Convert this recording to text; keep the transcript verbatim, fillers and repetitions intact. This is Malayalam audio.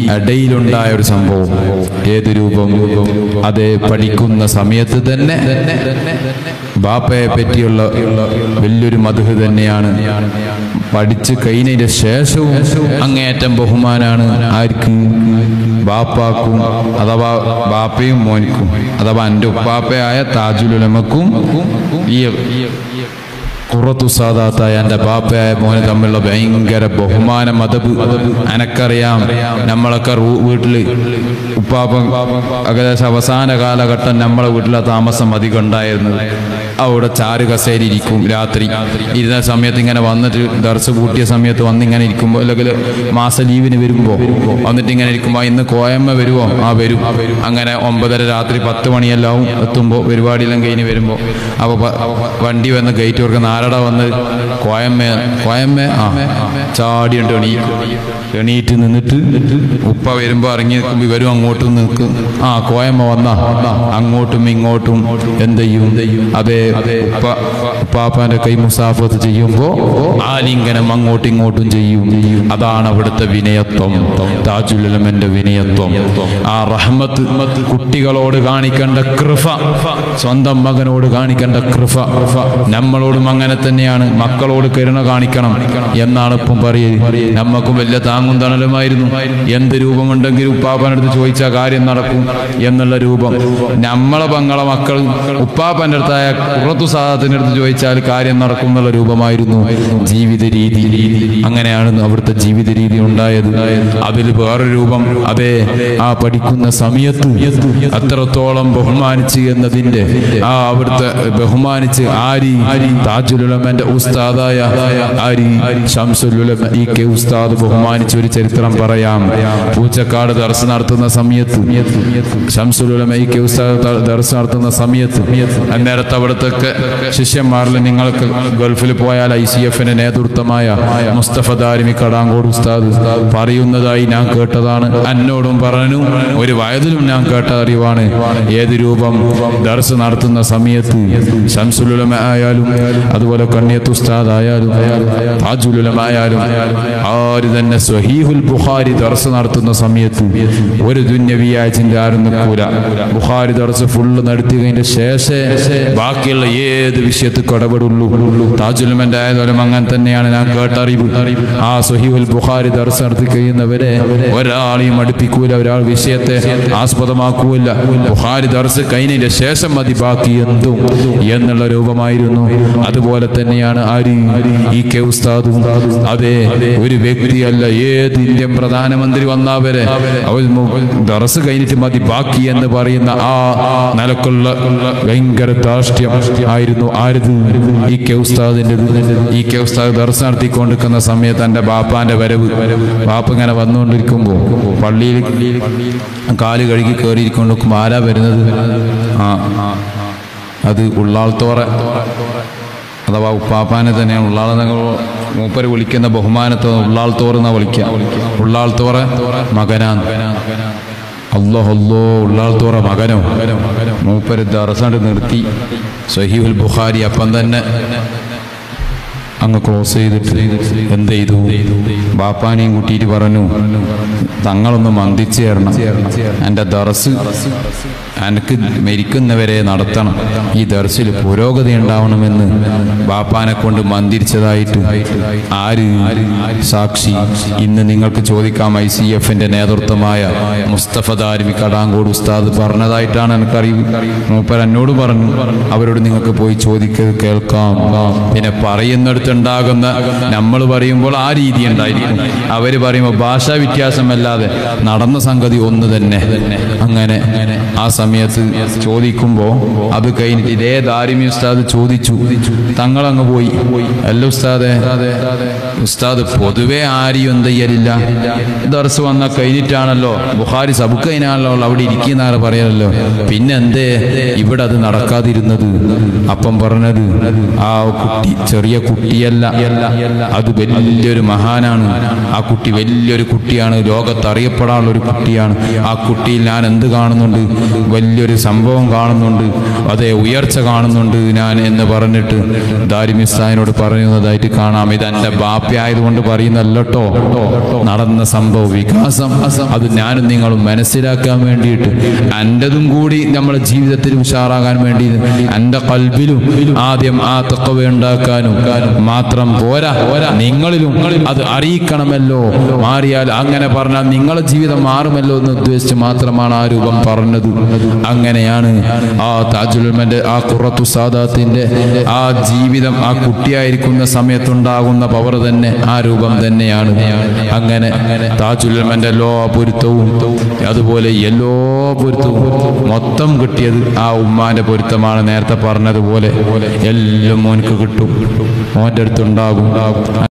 ഇടയിലുണ്ടായ ഒരു സംഭവം. ഏത് രൂപം? അതേ പഠിക്കുന്ന സമയത്ത് തന്നെ ബാപ്പയെ പറ്റിയുള്ള വലിയൊരു മദ്ഹ് തന്നെയാണ്. പഠിച്ച് കഴിഞ്ഞതിന്റെ ശേഷവും അങ്ങേയറ്റം ബഹുമാനാണ്. ആർക്ക്? ബാപ്പാക്കും, അഥവാ ബാപ്പയും മോനിക്കും, അഥവാ എൻ്റെ ഉപ്പാപ്പയായ താജുൽ ഉലമക്കും ഈ ഖുറത്തു സാദാത്തായ എൻ്റെ ബാപ്പയായ മോനെ തമ്മിലുള്ള ഭയങ്കര ബഹുമാനം. അതബ് എനക്കറിയാം. നമ്മളൊക്കെ വീട്ടിൽ ഉപ്പാപ്പ ഏകദേശം അവസാന കാലഘട്ടം നമ്മളെ വീട്ടിലെ താമസം അധികം ഉണ്ടായിരുന്നത്. അവിടെ ചാരു കസേര ഇരിക്കും. രാത്രി ഇരുന്ന സമയത്ത് ഇങ്ങനെ വന്നിട്ട് ദർസ് കൂട്ടിയ സമയത്ത് വന്ന് ഇങ്ങനെ ഇരിക്കുമ്പോൾ, അല്ലെങ്കിൽ മാസ ലീവിന് വരുമ്പോൾ വന്നിട്ട് ഇങ്ങനെ ഇരിക്കുമ്പോൾ ഇന്ന് കോയമ്മ വരുമോ? ആ വരും. അങ്ങനെ ഒമ്പതര രാത്രി പത്ത് മണിയെല്ലാം എത്തുമ്പോൾ പരിപാടിയെല്ലാം കഴിഞ്ഞ് വരുമ്പോൾ അപ്പോൾ വണ്ടി വന്ന് ഗേറ്റ് തുറക്കുന്ന ആരടാ വന്ന്? കോയമ്മ. കോയമ്മ ആ ചാടിയുണ്ട് എണീ എണീറ്റ് നിന്നിട്ട് ഉപ്പ വരുമ്പോൾ ഇറങ്ങി നിൽക്കുമ്പോൾ ഇവരും അങ്ങോട്ടും നിൽക്കും. ആ കോയമ്മ വന്ന അങ്ങോട്ടും ഇങ്ങോട്ടും എന്ത് ചെയ്യും? അതേ ഉപ്പ ഉപ്പാപ്പാന്റെ കൈ മുസാഫത്ത് ചെയ്യുമ്പോൾ ആലിംഗനം അങ്ങോട്ടും ഇങ്ങോട്ടും ചെയ്യും. അതാണ് അവിടുത്തെ വിനയത്വം, താജുൽ ഉലമന്റെ വിനയത്വം. ആ റഹ്മത്ത്, കുട്ടികളോട് കാണിക്കേണ്ട കൃപ, സ്വന്തം മകനോട് കാണിക്കേണ്ട കൃപ നമ്മളോടും അങ്ങനെ തന്നെയാണ്. മക്കളോട് കരുണ കാണിക്കണം എന്നാണ് ഇപ്പം പറയുന്നത്. നമ്മക്കും വലിയ താങ്ങും തണലുമായിരുന്നു. എന്ത് രൂപമുണ്ടെങ്കിലും ഉപ്പാപ്പനടുത്ത് ചോദിച്ചാൽ കാര്യം നടക്കും എന്നുള്ള രൂപം. നമ്മളെ പങ്ങളെ മക്കൾ ഉപ്പാപ്പൻ്റെ അടുത്തായ ഖുറത്തു സാദാത്തിന്റെ അടുത്ത് ചോദിച്ചാൽ കാര്യം നടക്കും എന്നുള്ള രൂപമായിരുന്നു ജീവിത രീതി. അങ്ങനെയാണ് അവിടുത്തെ ജീവിത രീതി ഉണ്ടായത്. അതിൽ വേറൊരു രൂപം, അതേ ആ പഠിക്കുന്ന സമയത്ത് അത്രത്തോളം ബഹുമാനിച്ച് എന്നതിന്റെ ആ അവിടുത്തെ ബഹുമാനിച്ച് ആരി താജുൽ ഉലമന്റെ ഉസ്താദായ ആരി ശംസുൽ ഉലമ ഇ കെ ഉസ്താദ് ബഹുമാനിച്ച ഒരു ചരിത്രം പറയാം. പൂച്ചക്കാട് ദർസ് നടത്തുന്ന സമയത്ത് ശംസുൽ ഉലമ ഇ കെ ഉസ്താദ് ദർസ് നടത്തുന്ന സമയത്ത് അന്നേരത്തെ അവിടുത്തെ ശിഷ്യന്മാരിൽ നിങ്ങൾക്ക് ഗൾഫിൽ പോയാൽ ഐ സി എഫിന്റെ നേതൃത്വമായ മുസ്തഫ ദാരിമി കടാങ്കോട് ഉസ്താദ് പറയുന്നതായി ഞാൻ കേട്ടതാണ്. എന്നോടും പറഞ്ഞു, ഒരു വയതിലും ഞാൻ കേട്ട അറിവാണ്. ഏത് രൂപം? ദർസ് നടത്തുന്ന സമയത്ത് ശംസുൽ ഉലമ ആയാലും അതുപോലെ കണ്ണിയത്ത് ഉസ്താദ് ആയാലും താജുൽ ഉലമ ആയാലും ആര് തന്നെ സ്വഹീഹുൽ ബുഖാരി ദർസ് നടത്തുന്ന സമയത്ത് ഒരു ദുന്യവിയായ ചിന്ത ആരും നിൽക്കൂല. ബുഖാരി ദർസ് ഫുള്ള് നടത്തിയതിന്റെ ശേഷം ബാക്കിയുള്ള ഏത് വിഷയത്തിൽ ഇടപെടുള്ളൂ. താജുൽ ഉലമന്റെ ആയതും അങ്ങനെ തന്നെയാണ് ഞാൻ കേട്ടറിവ്. ആ സ്വഹീഹുൽ ബുഖാരി ദർസ് നടത്തി കഴിയുന്നവരെ ഒരാളെയും അടുപ്പിക്കൂല, ഒരാൾ വിഷയത്തെ ആസ്പദമാക്കൂല. ബുഖാരി ദർസ് കഴിഞ്ഞതിന്റെ ശേഷം മതി ബാക്കി എന്തും എന്നുള്ള രൂപമായിരുന്നു. അതുപോലെ തന്നെയാണ് ആര്? ഇ കെ ഉസ്താദും. അതെ, ഒരു വ്യക്തിയല്ല, ഏത് ഇന്ത്യൻ പ്രധാനമന്ത്രി വന്നവരെ അവർ ദർസ് കഴിഞ്ഞിട്ട് മതി ബാക്കി എന്ന് പറയുന്ന ആ നിലക്കുള്ള ഭയങ്കര ധാർഷ്ട്യം ആയിരുന്നു ആരത്? ഇ കെ ഉസ്താദിന്റെ. ഇ കെ ഉസ്താദ് ദർസ് നടത്തിക്കൊണ്ടിരിക്കുന്ന സമയത്ത് എൻ്റെ ബാപ്പാന്റെ വരവ്, ബാപ്പ ഇങ്ങനെ വന്നുകൊണ്ടിരിക്കുമ്പോൾ പള്ളിയിൽ കാല് കഴുകി കയറിയിരിക്കൊണ്ടിരിക്കുമ്പോൾ ആരാ വരുന്നത്? ആ അത് ഉള്ളാൾത്തോറ അഥവാ ഉപ്പാപ്പാനെ തന്നെയാണ്. ഉള്ളാൾ മൂപ്പര് വിളിക്കുന്ന ബഹുമാനത്തെ ഉള്ളാൾത്തോർ എന്നാ വിളിക്കുക. ഉള്ളാൾത്തോറ മകനാണ്. അല്ലോ അല്ലോ ഉള്ളാൾത്തോറ മകനോ? മൂപ്പര് ദർസാണ്ട് നിർത്തി സ്വഹീഹുൽ ബുഖാരി അപ്പം തന്നെ അങ്ങ് ക്ലോസ് ചെയ്തിട്ട് എന്ത് ചെയ്തു? ബാപ്പാനെയും കൂട്ടിയിട്ട് പറഞ്ഞു, തങ്ങളൊന്ന് മന്ദിച്ചു തരണം, എൻ്റെ ദർസ് എനിക്ക് മരിക്കുന്നവരെ നടത്തണം, ഈ ദർസിൽ പുരോഗതി ഉണ്ടാവണമെന്ന് ബാപ്പാനെ കൊണ്ട് മന്ദിരിച്ചതായിട്ട് ആര് സാക്ഷി? ഇന്ന് നിങ്ങൾക്ക് ചോദിക്കാം. ഐ സി എഫിന്റെ നേതൃത്വമായ മുസ്തഫ ദാരിമി കടാങ്കോട് ഉസ്താദ് പറഞ്ഞതായിട്ടാണ് എനിക്കറിവ്. മൂപ്പർ എന്നോട് പറഞ്ഞു, അവരോട് നിങ്ങൾക്ക് പോയി ചോദിക്കുക, കേൾക്കാം. പിന്നെ പറയുന്നിടത്തുണ്ടാകുന്ന നമ്മൾ പറയുമ്പോൾ ആ രീതി ഉണ്ടായിരിക്കും, അവര് പറയുമ്പോൾ ഭാഷാ വ്യത്യാസമല്ലാതെ നടന്ന സംഗതി ഒന്ന് തന്നെ. അങ്ങനെ ആ സമയത്ത് ചോദിക്കുമ്പോൾ അത് കഴിഞ്ഞിട്ട് ഇതേ ദാരിമി ഉസ്താദ് ചോദിച്ചു, തങ്ങളങ്ങ് പോയി. അല്ല ഉസ്താദെ, ഉസ്താദ് പൊതുവെ ആരെയും എന്ത് ചെയ്യലില്ല, ദർസ് വന്ന കഴിഞ്ഞിട്ടാണല്ലോ, ബുഖാരി സബുക്ക് കഴിഞ്ഞാണല്ലോ അവിടെ ഇരിക്കുന്നവരെ പറയലല്ലോ, പിന്നെ എന്തേ ഇവിടെ അത് നടക്കാതിരുന്നത്? അപ്പം പറഞ്ഞത്, ആ കുട്ടി ചെറിയ കുട്ടിയല്ല, അത് വലിയൊരു മഹാനാണ്. ആ കുട്ടി വലിയൊരു കുട്ടിയാണ്, ലോകത്തറിയപ്പെടാനുള്ള ഒരു കുട്ടിയാണ്. ആ കുട്ടിയിൽ ഞാൻ എന്ത് കാണുന്നുണ്ട്? വലിയൊരു സംഭവം കാണുന്നുണ്ട്, അതേ ഉയർച്ച കാണുന്നുണ്ട് ഞാൻ എന്ന് പറഞ്ഞിട്ട് ദാരിമി ഉസ്താദിനോട് പറയുന്നതായിട്ട് കാണാം. ഇത് എൻ്റെ ബാപ്പ ബാപ്പ ആയതുകൊണ്ട് പറയുന്നല്ലോ നടന്ന സംഭവ വികാസം അത് ഞാനും നിങ്ങളും മനസ്സിലാക്കാൻ വേണ്ടിയിട്ട് എന്റെതും കൂടി നമ്മുടെ ജീവിതത്തിൽ ഉഷാറാകാൻ വേണ്ടി എന്റെ കൽബിലും ആദ്യം ആ തഖ്വ ഉണ്ടാക്കാനും മാത്രം പോരാ, നിങ്ങളിലും അത് അറിയിക്കണമല്ലോ. മാറിയാൽ അങ്ങനെ പറഞ്ഞാൽ നിങ്ങളുടെ ജീവിതം മാറുമല്ലോ എന്ന് ഉദ്ദേശിച്ച് മാത്രമാണ് ആ രൂപം പറഞ്ഞത്. അങ്ങനെയാണ് ആ താജുൽ ഉലമന്റെ ആ ഖുറത്തു സാദാത്തിന്റെ ആ ജീവിതം ആ കുട്ടിയായിരിക്കുന്ന സമയത്തുണ്ടാകുന്ന പവർ തന്നെ ആ രൂപം തന്നെയാണ്. അങ്ങനെ താജുൽ ഉലമന്റെ എല്ലാ പൊരുത്തവും അതുപോലെ എല്ലാ പൊരുത്തവും മൊത്തം കിട്ടിയത് ആ ഉമ്മാന്റെ പൊരുത്തമാണ്. നേരത്തെ പറഞ്ഞതുപോലെ എല്ലാം മോനക്ക് കിട്ടും, മോന്റെ അടുത്തുണ്ടാകും.